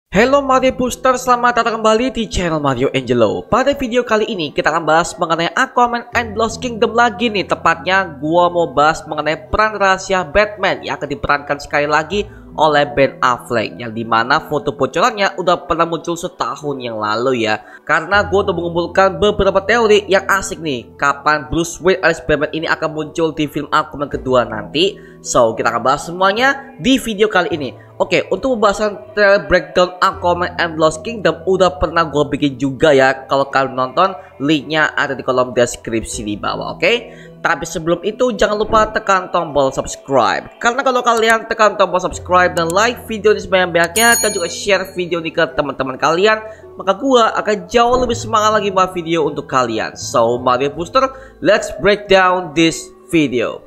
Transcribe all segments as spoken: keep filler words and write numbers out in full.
Halo Mario Booster, selamat datang kembali di channel Mario Angelo. Pada video kali ini kita akan bahas mengenai Aquaman and Lost Kingdom lagi nih. Tepatnya gua mau bahas mengenai peran rahasia Batman yang akan diperankan sekali lagi oleh Ben Affleck, yang dimana foto bocorannya udah pernah muncul setahun yang lalu ya. Karena gue udah mengumpulkan beberapa teori yang asik nih kapan Bruce Wayne alias Batman ini akan muncul di film Aquaman kedua nanti. So kita akan bahas semuanya di video kali ini. Oke, untuk pembahasan trailer breakdown Aquaman and Lost Kingdom udah pernah gue bikin juga ya. Kalau kalian nonton, linknya ada di kolom deskripsi di bawah, oke? Tapi sebelum itu jangan lupa tekan tombol subscribe. Karena kalau kalian tekan tombol subscribe dan like video ini sebanyak-banyaknya, dan juga share video ini ke teman-teman kalian, maka gue akan jauh lebih semangat lagi buat video untuk kalian. So, Mario Booster, let's break down this video.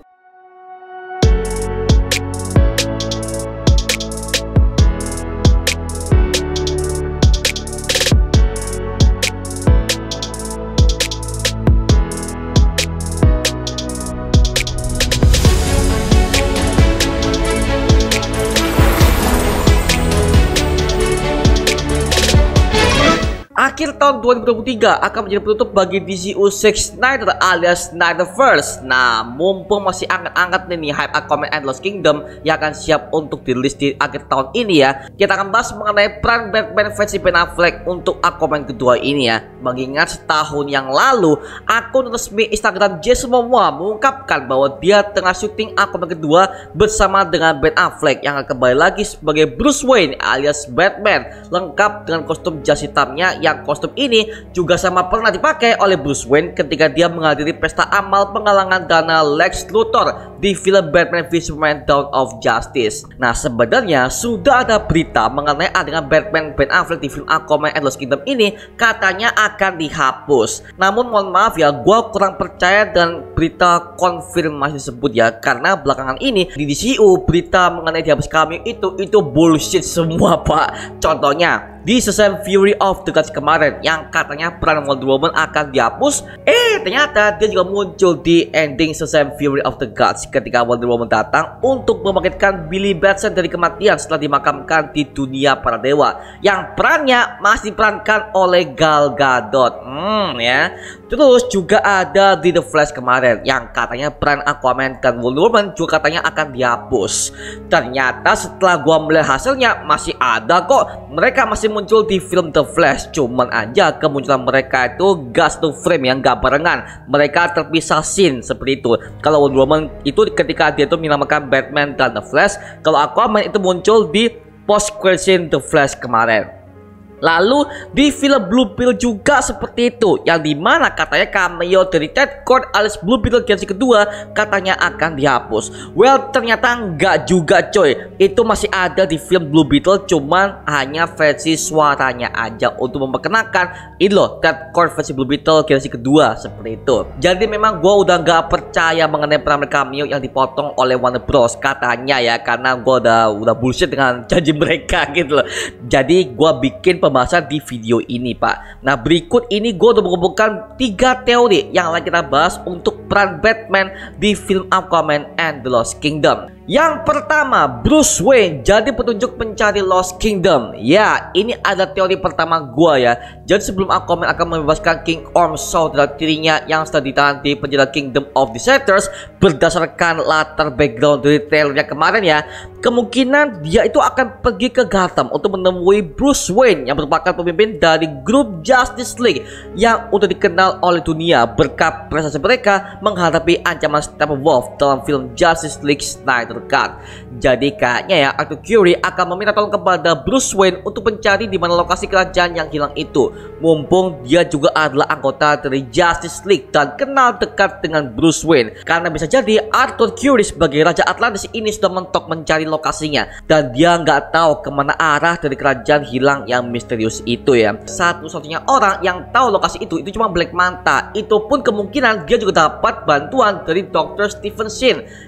Akhir tahun dua ribu dua puluh tiga akan menjadi penutup bagi D C U Zack Snyder alias Snyderverse. Nah, mumpung masih anget-anget nih hype Aquaman and Lost Kingdom yang akan siap untuk dirilis di akhir tahun ini ya, kita akan bahas mengenai peran Batman versi Ben Affleck untuk Aquaman kedua ini ya. Mengingat setahun yang lalu, akun resmi Instagram Jason Momoa mengungkapkan bahwa dia tengah syuting Aquaman kedua bersama dengan Ben Affleck yang akan kembali lagi sebagai Bruce Wayne alias Batman, lengkap dengan kostum jas hitamnya. Yang kostum ini juga sama pernah dipakai oleh Bruce Wayne ketika dia menghadiri pesta amal penggalangan dana Lex Luthor di film Batman v Superman Dawn of Justice. Nah, sebenarnya sudah ada berita mengenai adegan Batman Ben Affleck di film Aquaman and Lost Kingdom ini katanya akan dihapus. Namun mohon maaf ya, gue kurang percaya dengan berita konfirmasi tersebut ya, karena belakangan ini di D C U berita mengenai dihapus cameo itu itu bullshit semua pak. Contohnya di Shazam Fury of the Gods kemarin yang katanya peran Wonder Woman akan dihapus, eh ternyata dia juga muncul di ending Shazam Fury of the Gods ketika Wonder Woman datang untuk membangkitkan Billy Batson dari kematian setelah dimakamkan di dunia para dewa, yang perannya masih diperankan oleh Gal Gadot. Hmm ya. Terus juga ada di The Flash kemarin yang katanya peran Aquaman dan Wonder Woman juga katanya akan dihapus. Ternyata setelah gua melihat hasilnya masih ada kok, mereka masih muncul di film The Flash. Cuman aja kemunculan mereka itu gas to frame yang gak barengan, mereka terpisah scene seperti itu. Kalau Wonder Woman itu ketika dia itu menamakan Batman dan The Flash, kalau Aquaman itu muncul di post credit scene The Flash kemarin. Lalu di film Blue Pill juga seperti itu, yang dimana katanya cameo dari Ted Kord alias Blue Beetle generasi kedua katanya akan dihapus. Well, ternyata enggak juga coy, itu masih ada di film Blue Beetle, cuman hanya versi suaranya aja untuk memperkenalkan ini loh Ted Kord versi Blue Beetle generasi kedua seperti itu. Jadi memang gua udah nggak percaya mengenai peran cameo yang dipotong oleh Warner Bros katanya ya, karena gua udah udah bullshit dengan janji mereka gitu loh. Jadi gua bikin pembahasan di video ini pak. Nah, berikut ini gue udah mengumpulkan tiga teori yang lagi kita bahas untuk peran Batman di film Aquaman and the Lost Kingdom. Yang pertama, Bruce Wayne jadi petunjuk pencari Lost Kingdom. Ya, ini ada teori pertama gua ya. Jadi sebelum Aquaman akan membebaskan King Orm saudara tirinya yang sedang ditahan di penjara Kingdom of the Shatters, berdasarkan latar background dari trailernya kemarin ya, kemungkinan dia itu akan pergi ke Gotham untuk menemui Bruce Wayne yang merupakan pemimpin dari grup Justice League yang udah dikenal oleh dunia berkat prestasi mereka menghadapi ancaman Steppenwolf dalam film Justice League Snyder Cut. Jadi kayaknya ya Arthur Curry akan meminta tolong kepada Bruce Wayne untuk mencari di mana lokasi kerajaan yang hilang itu, mumpung dia juga adalah anggota dari Justice League dan kenal dekat dengan Bruce Wayne. Karena bisa jadi Arthur Curry sebagai Raja Atlantis ini sudah mentok mencari lokasinya, dan dia nggak tahu kemana arah dari kerajaan hilang yang misterius itu ya. Satu-satunya orang yang tahu lokasi itu itu cuma Black Manta. Itu pun kemungkinan dia juga dapat bantuan dari dokter Stephen Shin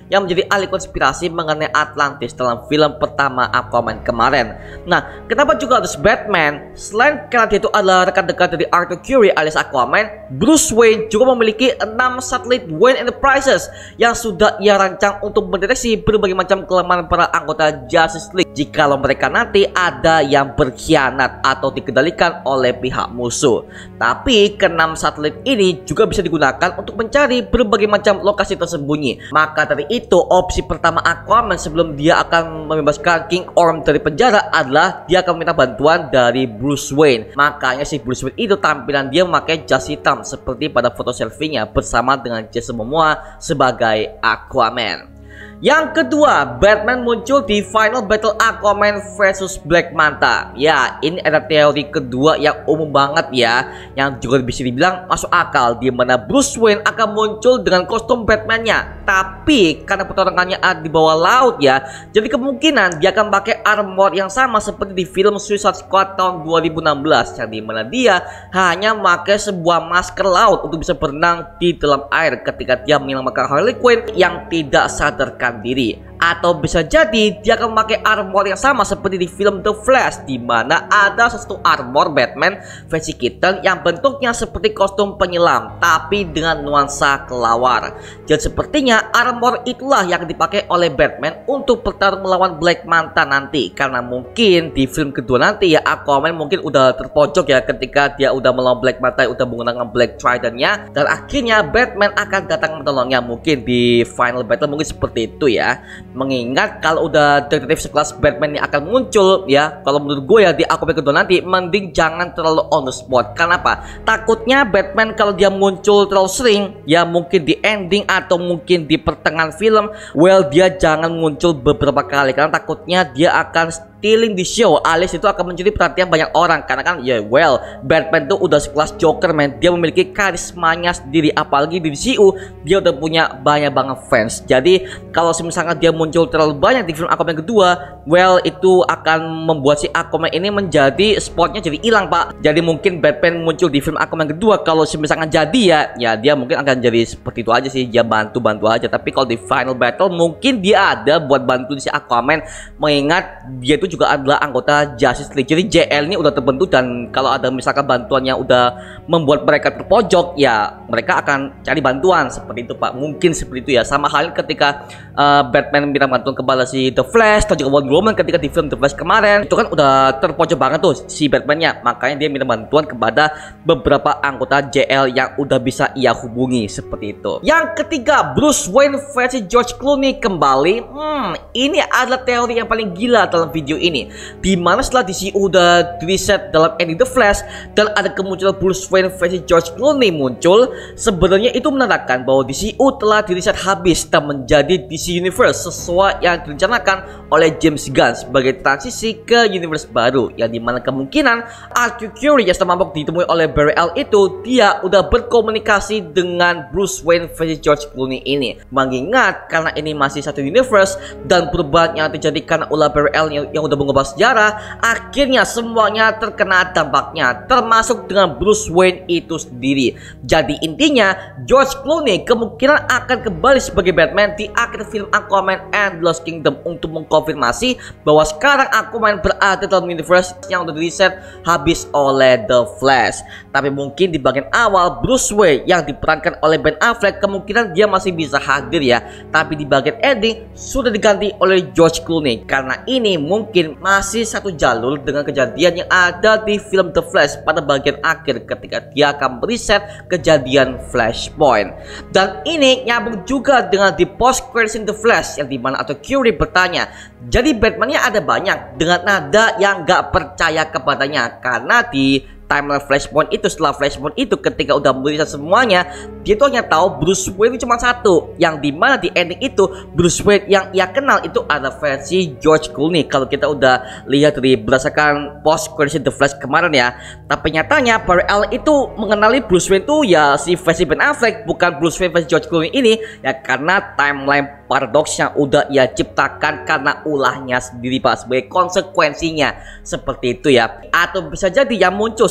yang menjadi ahli konspirasi mengenai Atlantis dalam film pertama Aquaman kemarin. Nah, kenapa juga harus Batman? Selain karena dia itu adalah rekan dekat dari Arthur Curry alias Aquaman, Bruce Wayne juga memiliki enam satelit Wayne Enterprises yang sudah ia rancang untuk mendeteksi berbagai macam kelemahan para anggota Justice League jikalau mereka nanti ada yang berkhianat atau dikendalikan oleh pihak musuh. Tapi keenam satelit ini juga bisa digunakan untuk mencari berbagai macam lokasi tersembunyi. Maka dari itu opsi pertama Aquaman sebelum dia akan membebaskan King Orm dari penjara adalah dia akan meminta bantuan dari Bruce Wayne. Makanya si Bruce Wayne itu tampilan dia memakai jas hitam seperti pada foto selfie-nya bersama dengan Jason Momoa sebagai Aquaman. Yang kedua, Batman muncul di final battle Aquaman versus Black Manta. Ya, ini ada teori kedua yang umum banget ya, yang juga bisa dibilang masuk akal, di mana Bruce Wayne akan muncul dengan kostum Batman-nya. Tapi karena pertarungannya ada di bawah laut ya, jadi kemungkinan dia akan pakai armor yang sama seperti di film Suicide Squad tahun dua ribu enam belas, yang dimana dia hanya memakai sebuah masker laut untuk bisa berenang di dalam air ketika dia menyelamatkan Harley Quinn yang tidak sadarkan diri. Atau bisa jadi dia akan memakai armor yang sama seperti di film The Flash, di mana ada satu armor Batman versi Keaton yang bentuknya seperti kostum penyelam tapi dengan nuansa kelawar. Dan sepertinya armor itulah yang dipakai oleh Batman untuk bertarung melawan Black Manta nanti, karena mungkin di film kedua nanti ya Aquaman mungkin udah terpojok ya ketika dia udah melawan Black Manta, udah menggunakan Black Trident-nya, dan akhirnya Batman akan datang menolongnya. Mungkin di final battle mungkin seperti itu ya. Mengingat kalau udah detektif sekelas Batman ini akan muncul ya, kalau menurut gue ya di Aquaman kedua nanti mending jangan terlalu on the spot. Kenapa? Takutnya Batman kalau dia muncul terlalu sering ya, mungkin di ending atau mungkin di pertengahan film, well dia jangan muncul beberapa kali karena takutnya dia akan stealing di show, alias itu akan mencuri perhatian banyak orang. Karena kan ya well Batman tuh udah sekelas Joker man, dia memiliki karismanya sendiri, apalagi di D C U dia udah punya banyak banget fans. Jadi kalau misalnya dia muncul terlalu banyak di film Aquaman kedua, well itu akan membuat si Aquaman ini menjadi spotnya jadi hilang pak. Jadi mungkin Batman muncul di film Aquaman kedua kalau misalnya jadi ya, ya dia mungkin akan jadi seperti itu aja sih, dia bantu-bantu aja. Tapi kalau di final battle mungkin dia ada buat bantu si Aquaman, mengingat dia itu juga adalah anggota Justice League. Jadi J L ini udah terbentuk, dan kalau ada misalkan bantuannya udah membuat mereka terpojok ya mereka akan cari bantuan seperti itu pak. Mungkin seperti itu ya. Sama halnya ketika uh, Batman minta bantuan kepada si The Flash atau juga Wonder Woman ketika di film The Flash kemarin, itu kan udah terpojok banget tuh si Batman-nya, makanya dia minta bantuan kepada beberapa anggota J L yang udah bisa ia hubungi seperti itu. Yang ketiga, Bruce Wayne versi George Clooney kembali. Hmm, ini adalah teori yang paling gila dalam video ini, dimana setelah D C udah reset dalam ending The Flash dan ada kemunculan Bruce Wayne versi George Clooney muncul, sebenarnya itu menandakan bahwa D C U telah di reset habis dan menjadi D C Universe sesuai yang direncanakan oleh James Gunn sebagai transisi ke universe baru, yang dimana kemungkinan Arthur Curry yang termampuk ditemui oleh Barry Allen itu dia udah berkomunikasi dengan Bruce Wayne versi George Clooney ini. Mengingat karena ini masih satu universe dan perubahan yang terjadi karena ulah Barry Allen yang, yang udah mengubah sejarah, akhirnya semuanya terkena dampaknya, termasuk dengan Bruce Wayne itu sendiri. Jadi intinya George Clooney kemungkinan akan kembali sebagai Batman di akhir film Aquaman and the Lost Kingdom untuk mengkonfirmasi bahwa sekarang Aquaman berada dalam universe yang udah di reset habis oleh The Flash. Tapi mungkin di bagian awal Bruce Wayne yang diperankan oleh Ben Affleck kemungkinan dia masih bisa hadir ya, tapi di bagian ending sudah diganti oleh George Clooney, karena ini mungkin masih satu jalur dengan kejadian yang ada di film The Flash pada bagian akhir ketika dia akan mereset kejadian Flashpoint. Dan ini nyambung juga dengan di post credits The Flash, yang dimana Arthur Curry bertanya, jadi Batman-nya ada banyak, dengan nada yang gak percaya kepadanya, karena di timeline Flashpoint itu, setelah Flashpoint itu ketika udah meriset semuanya, dia tuh hanya tahu Bruce Wayne itu cuma satu, yang dimana di ending itu Bruce Wayne yang ia kenal itu ada versi George Clooney. Kalau kita udah lihat dari berdasarkan post credits The Flash kemarin ya, tapi nyatanya Barry Allen itu mengenali Bruce Wayne tuh ya si versi Ben Affleck, bukan Bruce Wayne versi George Clooney ini ya, karena timeline paradoks yang udah ia ciptakan karena ulahnya sendiri pak, sebagai konsekuensinya seperti itu ya. Atau bisa jadi yang muncul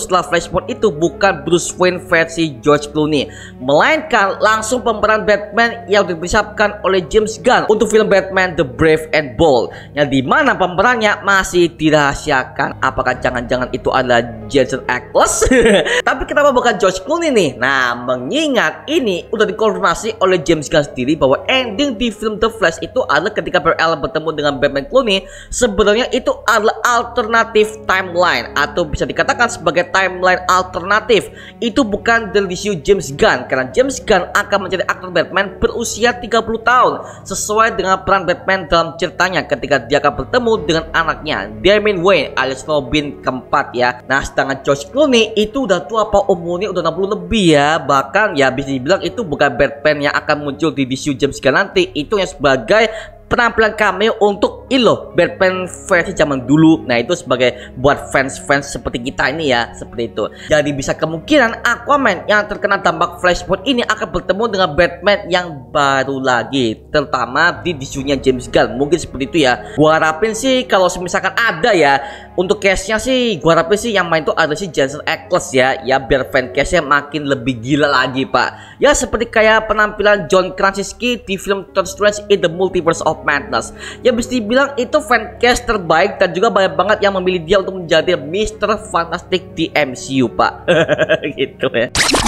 setelah Flashpoint itu bukan Bruce Wayne versi George Clooney, melainkan langsung pemeran Batman yang dipersiapkan oleh James Gunn untuk film Batman The Brave and Bold, yang dimana pemerannya masih dirahasiakan. Apakah jangan-jangan itu adalah Jensen Ackles? Tapi kenapa bukan George Clooney nih? Nah, mengingat ini udah dikonfirmasi oleh James Gunn sendiri bahwa ending di film The Flash itu adalah ketika Barry Allen bertemu dengan Batman Clooney, sebenarnya itu adalah alternatif timeline atau bisa dikatakan sebagai timeline alternatif. Itu bukan dari D C U James Gunn, karena James Gunn akan menjadi aktor Batman berusia tiga puluh tahun sesuai dengan peran Batman dalam ceritanya ketika dia akan bertemu dengan anaknya Damian Wayne alias Robin keempat ya. Nah, sedangkan George Clooney itu udah tua, apa umurnya udah enam puluh lebih ya. Bahkan ya bisa dibilang itu bukan Batman yang akan muncul di D C U James Gunn nanti, itu yang sebagai penampilan cameo untuk ilo Batman versi zaman dulu. Nah, itu sebagai buat fans-fans seperti kita ini ya, seperti itu. Jadi bisa kemungkinan Aquaman yang terkena dampak Flashpoint ini akan bertemu dengan Batman yang baru lagi, terutama di D C U-nya James Gunn. Mungkin seperti itu ya. Gua harapin sih kalau misalkan ada ya, untuk case-nya sih gua harapin sih yang main itu ada si Jensen Ackles ya, ya biar fan case-nya makin lebih gila lagi, Pak. Ya seperti kayak penampilan John Krasinski di film Doctor Strange in the Multiverse of Madness. Ya bisa dibilang itu fancast terbaik dan juga banyak banget yang memilih dia untuk menjadi mister Fantastic di M C U, Pak. Gitu ya.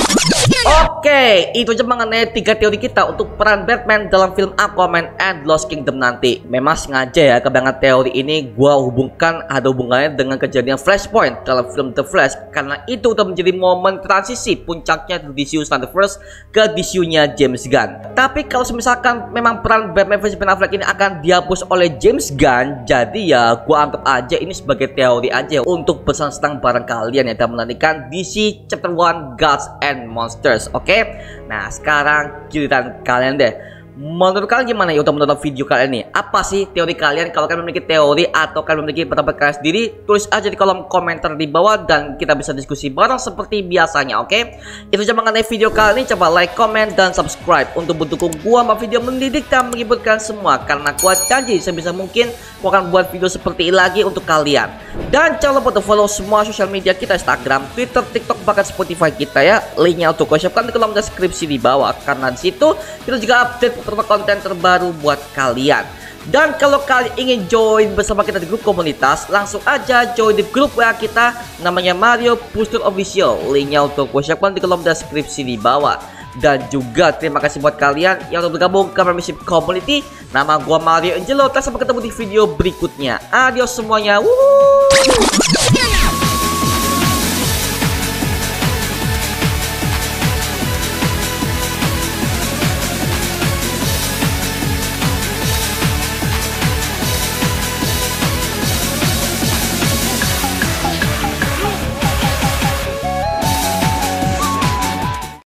Oke, itu aja mengenai tiga teori kita untuk peran Batman dalam film Aquaman and Lost Kingdom nanti. Memang sengaja ya kebanyakan teori ini gua hubungkan ada hubungannya dengan kejadian Flashpoint dalam film The Flash, karena itu udah menjadi momen transisi puncaknya dari D C U Snyderverse ke D C U-nya James Gunn. Tapi kalau misalkan memang peran Batman versi Ben Affleck ini akan dihapus oleh James Gunn, jadi ya gua anggap aja ini sebagai teori aja untuk bersenang-senang bareng kalian ya dan menantikan D C Chapter one Gods and Monsters. Oke, nah sekarang giliran kalian deh. Menurut kalian gimana ya untuk menonton video kalian ini? Apa sih teori kalian? Kalau kalian memiliki teori atau kalian memiliki pendapat kalian sendiri, tulis aja di kolom komentar di bawah dan kita bisa diskusi bareng seperti biasanya, oke? Itu aja mengenai video kali ini. Coba like, comment, dan subscribe untuk mendukung gua sama video mendidik dan menghiburkan semua. Karena gua janji sebisa mungkin gua akan buat video seperti ini lagi untuk kalian. Dan jangan lupa untuk follow semua sosial media kita, Instagram, Twitter, TikTok, bahkan Spotify kita ya. Linknya untuk gua siapkan di kolom deskripsi di bawah. Karena di situ kita juga update konten terbaru buat kalian. Dan kalau kalian ingin join bersama kita di grup komunitas, langsung aja join di grup W A kita namanya Mario Puster Official. Linknya untuk gue siapkan di kolom deskripsi di bawah. Dan juga terima kasih buat kalian yang udah bergabung ke membership community. Nama gue Mario Angelo. Sampai ketemu di video berikutnya. Adios semuanya. Wuhu.